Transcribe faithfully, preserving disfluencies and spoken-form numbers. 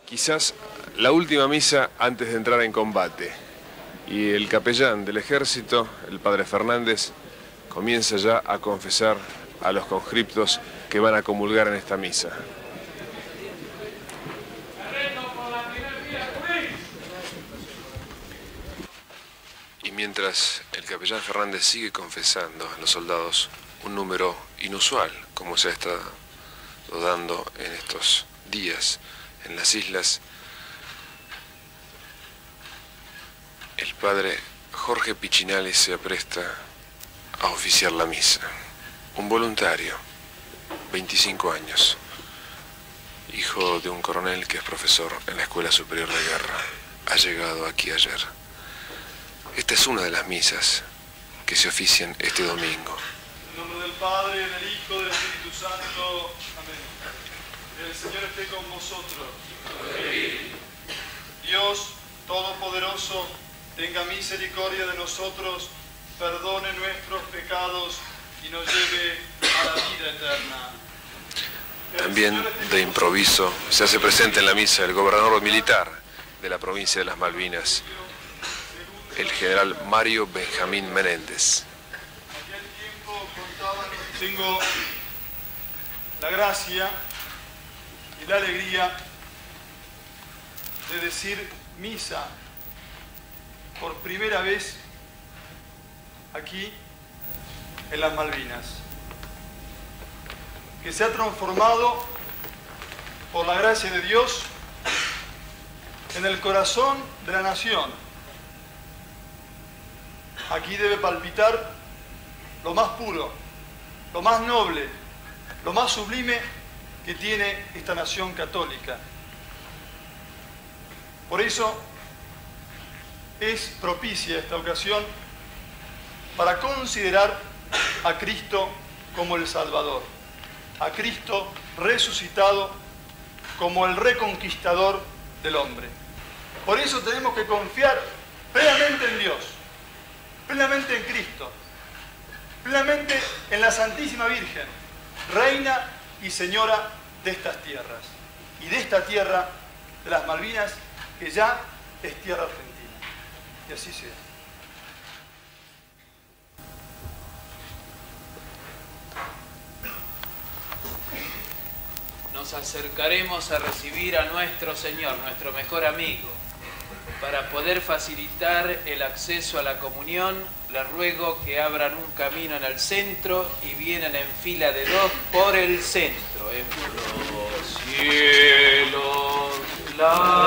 quizás la última misa antes de entrar en combate. Y el capellán del ejército, el padre Fernández, comienza ya a confesar a los conscriptos que van a comulgar en esta misa. Y mientras el capellán Fernández sigue confesando a los soldados un número inusual, como se ha estado dando en estos días en las islas, el padre Jorge Pichinali se apresta a oficiar la misa. Un voluntario, veinticinco años, hijo de un coronel que es profesor en la Escuela Superior de Guerra, ha llegado aquí ayer. Esta es una de las misas que se ofician este domingo. En nombre del Padre, del Hijo, del Espíritu Santo. Amén. El Señor esté con vosotros. Amén. Dios Todopoderoso, tenga misericordia de nosotros, perdone nuestros pecados y nos lleve a la vida eterna. También de improviso se hace presente en la misa el gobernador militar de la provincia de las Malvinas, el general Mario Benjamín Menéndez. Tengo la gracia y la alegría de decir misa por primera vez aquí en las Malvinas, que se ha transformado por la gracia de Dios en el corazón de la nación. Aquí debe palpitar lo más puro, lo más noble, lo más sublime que tiene esta nación católica. Por eso es propicia esta ocasión para considerar a Cristo como el Salvador, a Cristo resucitado como el reconquistador del hombre. Por eso tenemos que confiar plenamente en Dios, plenamente en Cristo, plenamente en la Santísima Virgen, Reina y Señora de estas tierras, y de esta tierra de las Malvinas, que ya es tierra argentina. Y así sea. Nos acercaremos a recibir a nuestro Señor, nuestro mejor amigo. Para poder facilitar el acceso a la comunión, les ruego que abran un camino en el centro y vienen en fila de dos por el centro. En los cielos, la